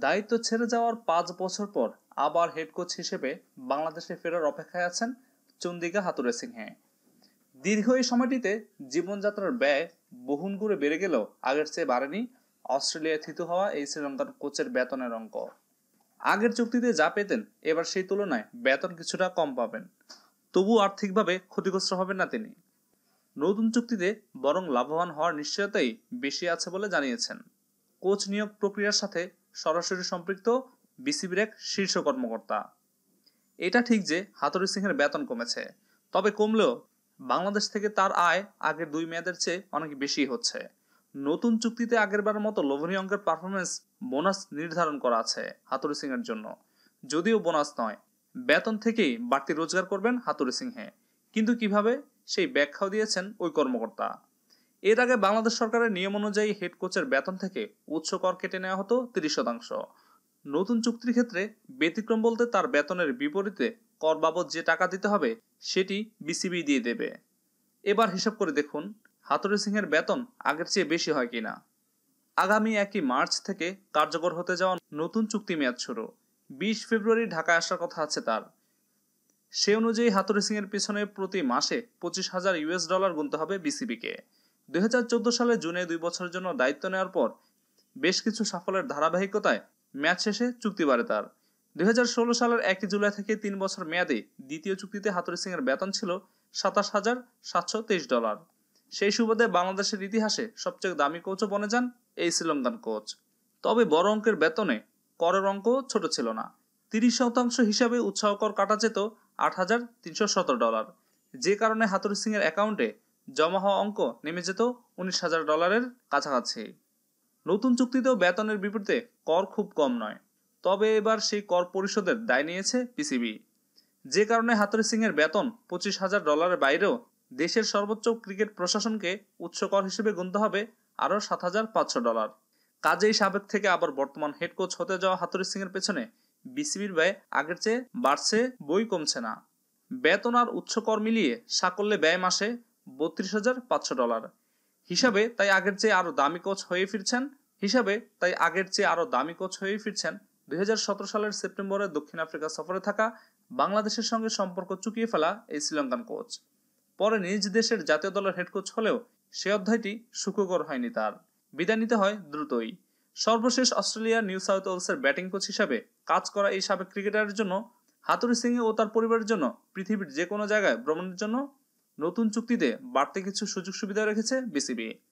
দায়িত্ব ছেড়ে যাওয়ার ৫ বছর পর আবার হেড কোচ হিসেবে বাংলাদেশে ফেরার অপেক্ষায় আছেন চন্ডিকা হাথুরুসিংহে। দীর্ঘ এই সময়টিতে জীবনযাত্রার ব্যয় বহুগুণে করে বেড়ে গেলেও আগের চেয়ে বাড়েনি অস্ট্রেলিয়ায় থিতু হওয়া এই শ্রীলঙ্কার কোচের বেতনের অঙ্ক। আগের চুক্তিতে যা পেতেন এবার সেই তুলনায় বেতন কিছুটা কম পাবেন, তবু আর্থিকভাবে ক্ষতিগ্রস্ত হবেন না তিনি। নতুন চুক্তিতে বরং লাভবান হওয়ার নিশ্চয়তাই বেশি আছে বলে জানিয়েছেন। কোচ নিয়োগ প্রক্রিয়ার সাথে সরাসরি সম্পৃক্ত বিসিবির এক শীর্ষ কর্মকর্তা। এটা ঠিক যে হাথুরুসিংহের বেতন কমেছে, তবে কমলেও বাংলাদেশ থেকে তার আয় আগের 2 মেয়াদের চেয়ে অনেক বেশি হচ্ছে। নতুন চুক্তিতে আগেরবারের মতো লোভনীয় অঙ্কের পারফরমেন্স বোনাস নির্ধারণ করা আছে হাথুরুসিংহের জন্য। যদিও বোনাস নয়, বেতন থেকেই বাড়তি রোজগার করবেন হাথুরুসিংহে, কিন্তু কিভাবে সেই ব্যাখ্যাও দিয়েছেন ওই কর্মকর্তা। এর আগে বাংলাদেশ সরকারের নিয়ম অনুযায়ী হেড কোচের বেতন থেকে উচ্চ কর কেটে নেওয়া হতো 30%। নতুন চুক্তির ক্ষেত্রে ব্যতিক্রম বলতে তার বেতনের বিপরীতে কর বাবদ যে টাকা দিতে হবে সেটি বিসিবি দিয়ে দেবে। এবার হিসাব করে দেখুন হাথুরুসিংহের বেতন আগের চেয়ে বেশি হয় কিনা। আগামী 1 মার্চ থেকে কার্যকর হতে যাওয়া নতুন চুক্তি মেয়াদ শুরু। 20 ফেব্রুয়ারি ঢাকায় আসার কথা আছে তার। সে অনুযায়ী হাথুরুসিংহের পিছনে প্রতি মাসে $25,000 গুনতে হবে বিসিবিকে। 2014 সালে জুনে 2 বছরের জন্য দায়িত্ব নেওয়ার পর বেশ কিছু সাফল্যের ধারাবাহিকতায় ম্যাচ শেষে চুক্তি বাড়ে তার। 2016 সালের 1 জুলাই থেকে 3 বছর মেয়াদে দ্বিতীয় চুক্তিতে হাথুরুসিংহের বেতন ছিল $27,723। সেই সুবাদে বাংলাদেশের ইতিহাসে সবচেয়ে দামি কোচও বনে যান এই শ্রীলঙ্কান কোচ। তবে বড় অঙ্কের বেতনে করের অঙ্ক ছোট ছিল না। 30% হিসাবে উৎসাহ কর কাটা যেত $8,317, যে কারণে হাথুরুসিংহের অ্যাকাউন্টে জমা হওয়া অঙ্ক নেমে যেত $19,000 কাছাকাছি। নতুন চুক্তিতেও বেতনের বিপরীতে কর খুব কম নয়, তবে এবার সেই কর পরিশোধের দায় নিয়েছে বিসিবি, যে কারণে হাথুরুসিংহের বেতন $25,000 বাইরেও দেশের সর্বোচ্চ ক্রিকেট প্রশাসনকে উচ্চ কর হিসেবে গুনতে হবে আরও $7,500। কাজেই সাবেক থেকে আবার বর্তমান হেড কোচ হতে যাওয়া হাথুরুসিংহের পেছনে বিসিবির ব্যয় আগের চেয়ে বাড়ছে, বই কমছে না। বেতন আর উচ্চ কর মিলিয়ে সাকল্যে ব্যয় মাসে $32,500 হিসাবে তাই আগের চেয়ে আরো দামি কোচ হয়ে ফিরছেন 2017 সালের সেপ্টেম্বরে দক্ষিণ আফ্রিকা সফরে থাকা বাংলাদেশের সঙ্গে সম্পর্ক চুকিয়ে ফেলা এই শ্রীলঙ্কান কোচ। পরে নিজ দেশের জাতীয় দলের হেড কোচ হলেও সে অধ্যায়টি সুখকর হয়নি তার, বিদায় নিতে হয় দ্রুতই। সর্বশেষ অস্ট্রেলিয়া নিউ সাউথ ওয়েলসের ব্যাটিং কোচ হিসাবে কাজ করা এই সাবেক ক্রিকেটারের জন্য হাথুরুসিংহে ও তার পরিবারের জন্য পৃথিবীর যে কোনো জায়গায় ভ্রমণের জন্য নতুন চুক্তিতে বাড়তি কিছু সুযোগ সুবিধা রেখেছে বিসিবি।